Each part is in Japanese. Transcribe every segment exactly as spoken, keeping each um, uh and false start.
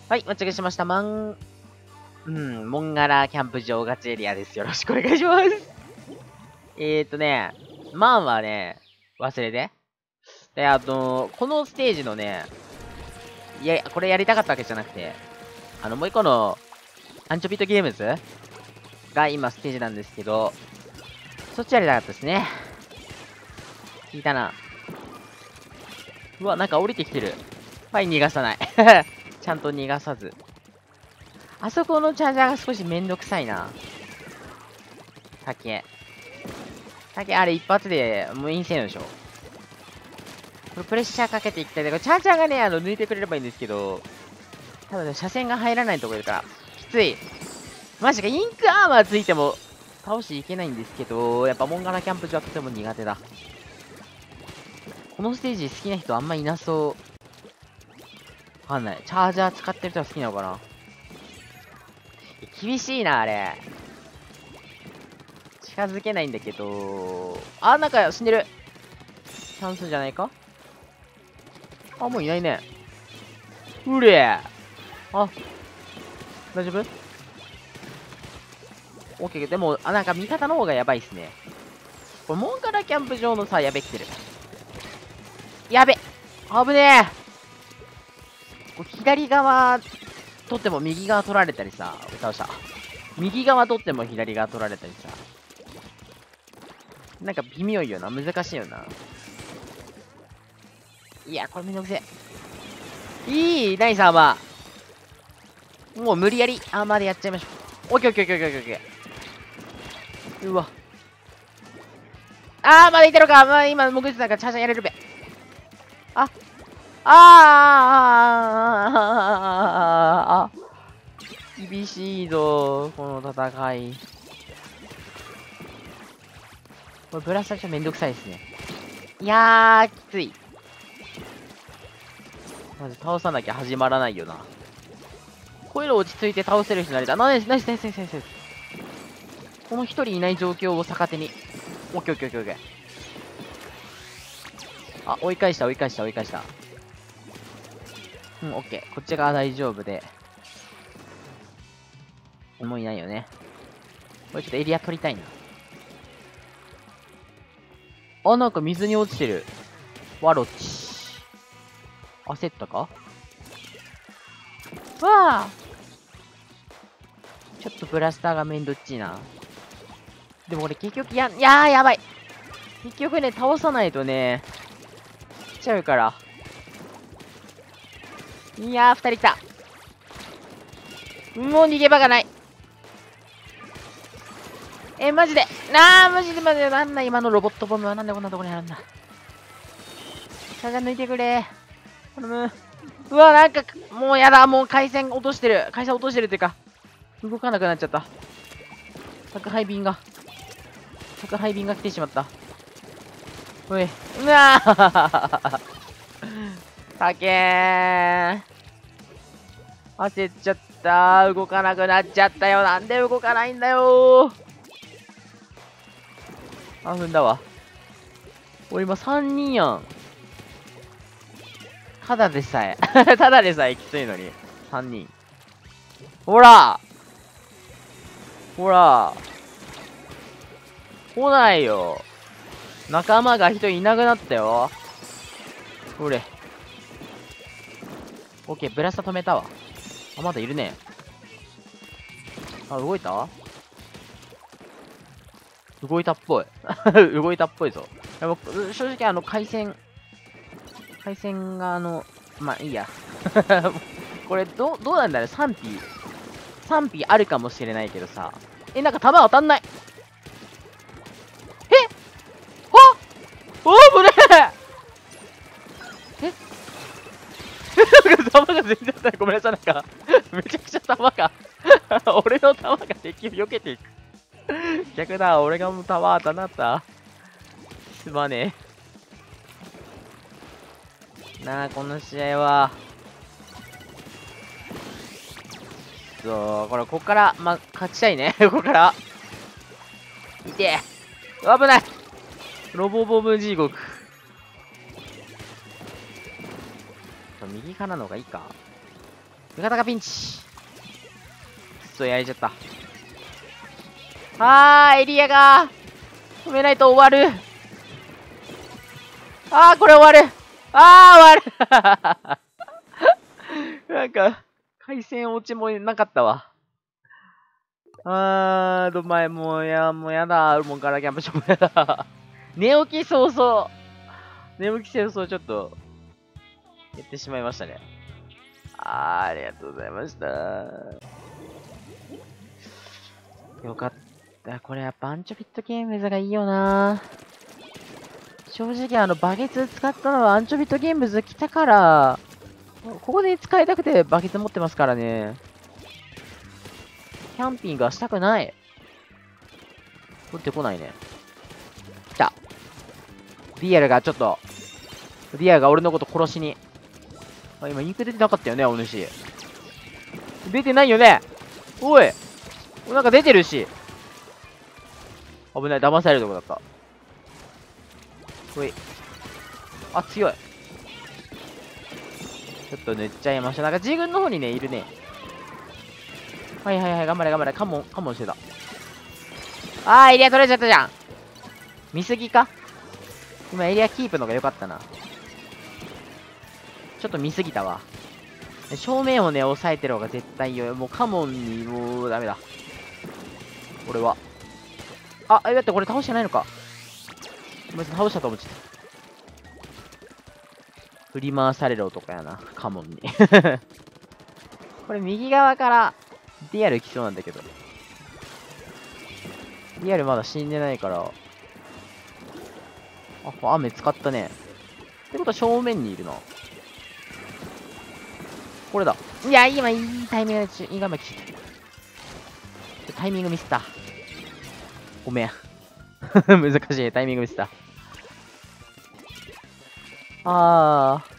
はい、到着しました。マン、うん、モンガラキャンプ場ガチエリアです。よろしくお願いします。えーとね、マンはね、忘れて。で、あと、このステージのね、いや、これやりたかったわけじゃなくて、あの、もう一個の、アンチョビットゲームズが今ステージなんですけど、そっちやりたかったですね。聞いたな。うわ、なんか降りてきてる。はい、逃がさない。ちゃんと逃がさず。あそこのチャージャーが少しめんどくさいな。竹。竹、あれ一発で無印せんでしょ。これプレッシャーかけていきたい。だからチャージャーがね、あの、抜いてくれればいいんですけど、多分ね、車線が入らないところだから、きつい。マジか、インクアーマーついても倒していけないんですけど、やっぱモンガラキャンプ場はとても苦手だ。このステージ好きな人あんまいなそう。わかんない。チャージャー使ってる人は好きなのかな。厳しいな、あれ。近づけないんだけど、あ、なんか死んでる。チャンスじゃないか。あ、もういないね。うれあ、大丈夫？オッケー。でも、あ、なんか味方の方がやばいっすね。これ、モンガラキャンプ場のさ、やべきてる。やべ、危ねえ。これ左側取っても右側取られたりさ、倒した。右側取っても左側取られたりさ。なんか微妙いよな。難しいよな。いや、これめんどくせえ。いい、ナイスアーマー。もう無理やりアーマーでやっちゃいましょう。オッケーオッケーオッケーオッケーオッケー。うわ。あー、まだいてるか。まあ、今、潜ってたからチャージャーやれるべ。あ、あーあーあーあーあー厳しいぞ、この戦い。これブラストしてめんどくさいですね。いやー、きつい。まず倒さなきゃ始まらないよな。こういうの落ち着いて倒せる人になりたい。ナイスナイスナイスナイスナイス。この一人いない状況を逆手に。オッケーオッケーオッケーオッケー。あ、追い返した追い返した追い返した。うん、オッケー。こっち側大丈夫で。もういないよね。これちょっとエリア取りたいな。あ、なんか水に落ちてる。ワロチ。焦ったか？わあ！ちょっとブラスターがめんどっちいな。でも俺結局や、いやーやばい。結局ね、倒さないとね、来ちゃうから。いやー、二人いた。もう逃げ場がない。え、マジで。なあ、マジでマジで。なんだ、今のロボットボムはなんでこんなとこにあるんだ。チャージャー抜いてくれ。頼む。うわ、なんか、もうやだ。もう回線落としてる。回線落としてるっていうか、動かなくなっちゃった。宅配便が。宅配便が来てしまった。おい。うわーたけー。焦っちゃった。動かなくなっちゃったよ。なんで動かないんだよー。あ、踏んだわ。俺今さんにんやん。ただでさえ。ただでさえきついのに。さんにん。ほらほら来ないよ。仲間が一人いなくなったよ。ほれ。オッケー、ブラスタ止めたわ。あ、まだいるね。あ、動いた動いたっぽい。動いたっぽいぞ。でも正直あの、回線、回線があの、まあいいや。これ、ど、どうなんだろう ?さんピー。さんピーあるかもしれないけどさ。え、なんか弾当たんない。えはおー、これえなんか弾が全然当たない。ごめんなさい。なんか、めちゃくちゃ弾が俺の弾が敵を避けていく。逆だ、俺がもう弾当たんなった。すまねえ。なあ、この試合は。そう、これ、ここから、ま、勝ちたいね。ここから。いてえ。危ない。ロボボム地獄。右からの方がいいか。 味方がピンチ。くそ、やられちゃった。あー、エリアが止めないと終わる。あー、これ終わる。あー、終わる。なんか、回線落ちもなかったわ。あー、ど前もうや、もうやだ。モンガラキャンプショップやだ。寝起き早々。寝起き早々ちょっと、やってしまいましたね。あー、ありがとうございました。よかった。これやっぱアンチョビットゲームズがいいよな。正直あのバケツ使ったのはアンチョビットゲームズ来たから、ここで使いたくてバケツ持ってますからね。キャンピングはしたくない。取ってこないね。来た。ディアルがちょっと、ディアルが俺のこと殺しに。あ、今インク出てなかったよね、お主。出てないよね。おい。なんか出てるし。危ない、騙されるとこだった。ほい。あ、強い。ちょっと塗っちゃいました。なんか自軍の方にね、いるね。はいはいはい、頑張れ頑張れ。カモン、カモンしてた。あー、エリア取れちゃったじゃん。見すぎか？今エリアキープのが良かったな。ちょっと見すぎたわ。正面をね、押さえてる方が絶対良い。もうカモンに、もうダメだ。俺は。あ、え、だってこれ倒してないのか。ごめん、倒したと思っちゃった。振り回される男やな、カモンに。これ右側からディアル来そうなんだけど。ディアルまだ死んでないから。あ、雨使ったね。ってことは正面にいるな。これだ。いや、今いいタイミングで、いい画面来ちゃった。タイミングミスった。ごめん。難しい。タイミングミスった。あー。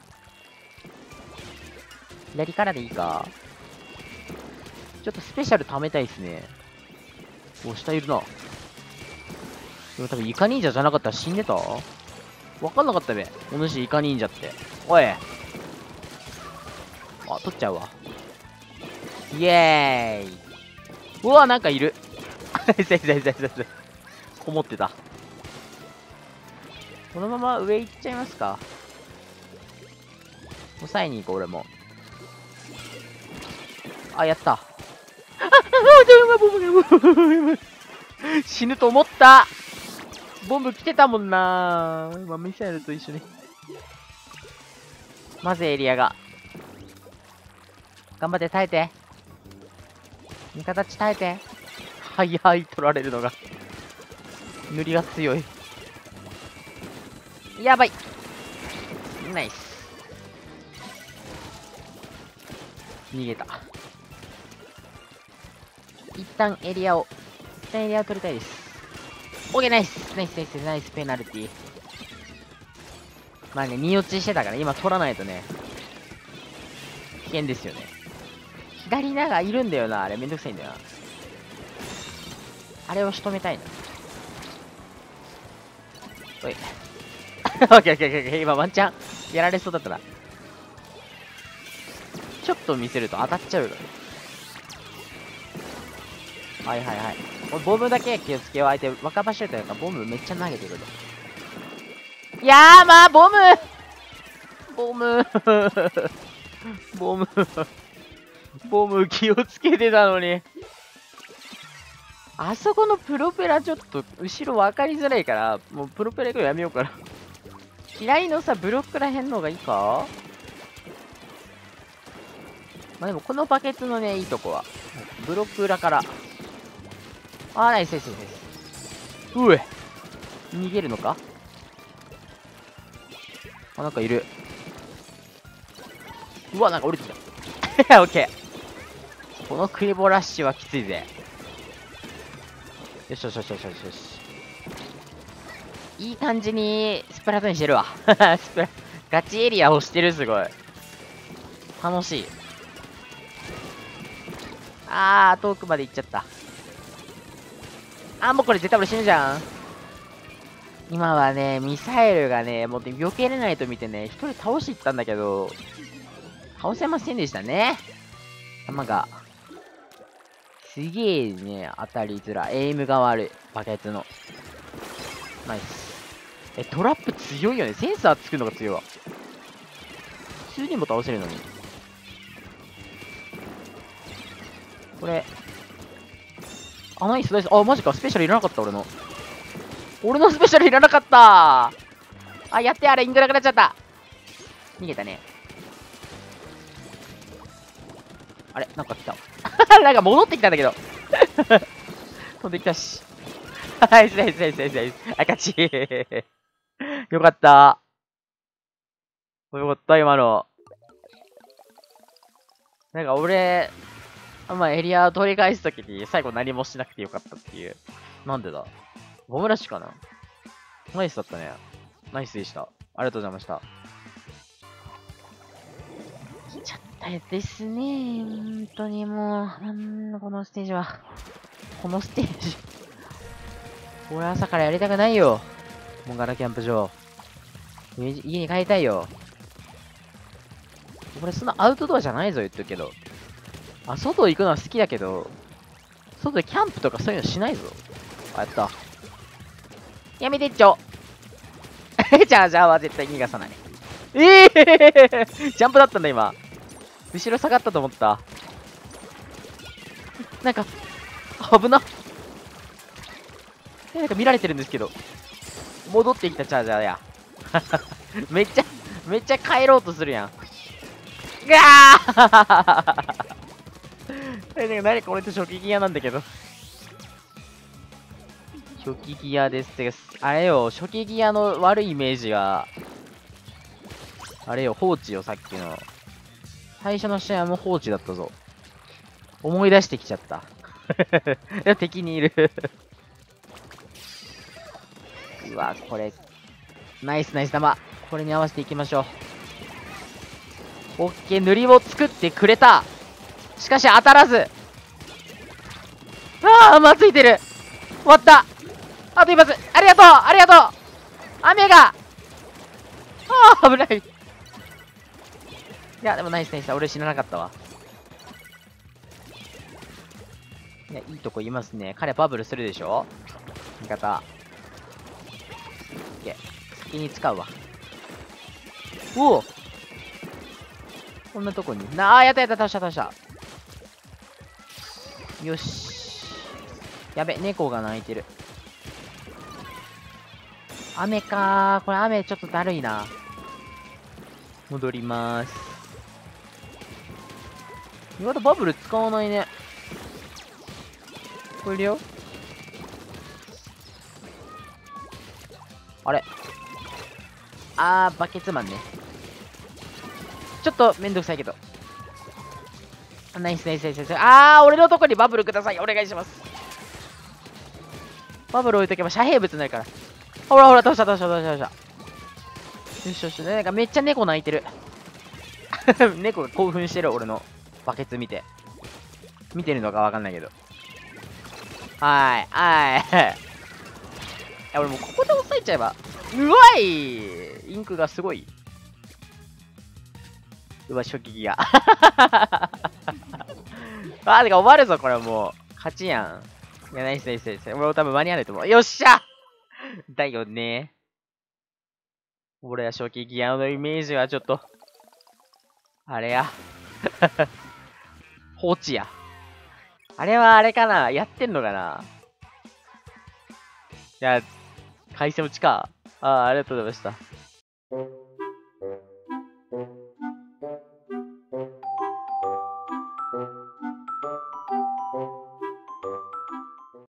左からでいいか。ちょっとスペシャル貯めたいっすね。お、下いるな。でも多分イカ忍者じゃなかったら死んでた？わかんなかったべ。お主イカ忍者って。おい。あ、取っちゃうわ。イエーイ。うわ、なんかいる。こもってた。このまま上行っちゃいますか。抑えに行こう、俺も。あ、やった。あ、あ、死ぬと思った。ボム来てたもんな。今ミサイルと一緒に。まずエリアが。頑張って耐えて。味方ち耐えて。早い、取られるのが。塗りが強い。やばい。ナイス。逃げた。一旦エリアを、一旦エリアを取りたいです。オーケー、ナイスナイスナイスナイスペナルティ。まあね、に落ちしてたから、今取らないとね、危険ですよね。左長いるんだよな、あれ。めんどくさいんだよな。あれを仕留めたいな。おい。オッケーオッケーオッケー。今ワンチャンやられそうだったな。ちょっと見せると当たっちゃうよ。はいはいはい。ボムだけ気をつけよう。相手、若葉シュートやからボムめっちゃ投げてくる。いやー、まあ、ボムボムボムボム気をつけてたのに。あそこのプロペラちょっと後ろ分かりづらいから、もうプロペラ行くのやめようかな。左のさ、ブロックらへんの方がいいか。まあでもこのバケツのね、いいとこは、ブロック裏から。あー、ナイスナイスナイス。うえ逃げるのか。あ、なんかいる。うわ、なんか降りてきた。オッケー。このクリボラッシュはきついぜ。よしよしよしよしよしよし。いい感じにスプラトゥーンしてるわ。スプラ、ガチエリアをしてる、すごい。楽しい。あー、遠くまで行っちゃった。あー、もうこれ絶対俺死ぬじゃん。今はね、ミサイルがね、もう避けれないと見てね、一人倒し行ったんだけど、 倒せませんでしたね。弾が。すげえね、当たりづらい。エイムが悪い。バケツの。ナイス。え、トラップ強いよね。センサーつくのが強いわ。普通にも倒せるのに。これ。あ、ナイスナイス。あ、マジか。スペシャルいらなかった、俺の。俺のスペシャルいらなかったあ、やって、あれ、イングなくなっちゃった。逃げたね。あれ、なんか来た。なんか戻ってきたんだけど。飛んできたし。ナイスナイスナイスナイスナイス。あ、勝ち。よかった。よかった、今の。なんか俺、まあエリアを取り返すときに最後何もしなくてよかったっていう。なんでだボムラッシュかなナイスだったね。ナイスでした。ありがとうございました。来ちゃったですね。本当にもう、なんだこのステージは。このステージ。俺朝からやりたくないよ。モンガラキャンプ場。家に帰りたいよ。俺そんなアウトドアじゃないぞ言ってるけど。あ、外行くのは好きだけど、外でキャンプとかそういうのしないぞ。あ、やった。やめてっちょ。じゃあじゃあは絶対逃がさない。ええー、ジャンプだったんだ今。後ろ下がったと思った。なんか、危な。なんか見られてるんですけど。戻ってきたチャージャーや。めっちゃ、めっちゃ帰ろうとするやん。ぐわーえ、何これって初期ギアなんだけど。初期ギアですってか、あれよ、初期ギアの悪いイメージが、あれよ、放置よ、さっきの。最初の試合も放置だったぞ。思い出してきちゃった。いや、敵にいる。うわ、これ、ナイスナイス玉。これに合わせていきましょう。オッケー、塗りを作ってくれた。しかし当たらず。ああ、まついてる。終わった。あと一発。ありがとうありがとう雨がああ、危ない。いや、でもナイスナイス。俺死ななかったわ。いや、いいとこいますね。彼バブルするでしょ味方。オッケー。先に使うわ。おおこんなとこに。なあ、やったやった、倒した倒した。よし。やべ、猫が鳴いてる。雨かー。これ雨ちょっとだるいな。戻りまーす。意外とバブル使わないね。これるよ。あれあー、バケツマンね。ちょっとめんどくさいけど。ナイスナイスナイスナイス。あー、俺のとこにバブルください。お願いします。バブル置いとけば遮蔽物になるから。ほらほら、倒した倒した倒した倒した。よしよし。なんかめっちゃ猫鳴いてる。猫が興奮してる、俺のバケツ見て。見てるのかわかんないけど。はーい、はーい。いや、俺もうここで押さえちゃえば。うわいインクがすごい。うわ、初期ギア。あー、てか終わるぞ、これもう。勝ちやん。いや、ナイスナイスナイス。俺も多分間に合わないと思う。よっしゃだよね。俺は初期ギアのイメージはちょっと。あれや。放置や。あれはあれかなやってんのかないや、回線落ちか。ああ、ありがとうございました。